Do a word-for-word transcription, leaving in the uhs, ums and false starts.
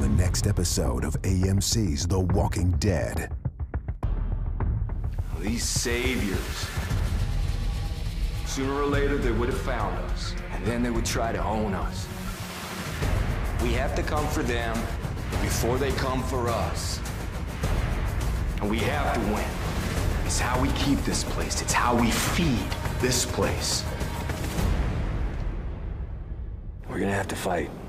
the next episode of A M C's The Walking Dead. These saviors. Sooner or later, they would have found us, and then they would try to own us. We have to come for them before they come for us. And we have to win. It's how we keep this place. It's how we feed this place. We're gonna have to fight.